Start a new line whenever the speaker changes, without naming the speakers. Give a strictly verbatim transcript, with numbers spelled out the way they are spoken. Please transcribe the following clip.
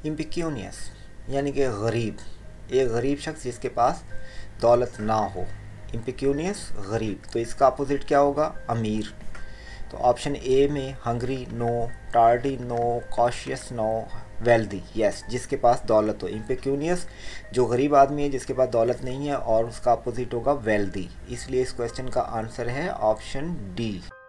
इम्पिक्यूनियस यानी कि गरीब, एक गरीब शख्स जिसके पास दौलत ना हो। इम्पिक्यूनियस गरीब, तो इसका अपोजिट क्या होगा? अमीर। तो ऑप्शन ए में hungry no, tardy no, cautious no, wealthy yes, जिसके पास दौलत हो। इम्पिक्यूनियस जो गरीब आदमी है जिसके पास दौलत नहीं है, और उसका अपोजिट होगा वेल्दी। इसलिए इस क्वेश्चन का आंसर है ऑप्शन डी।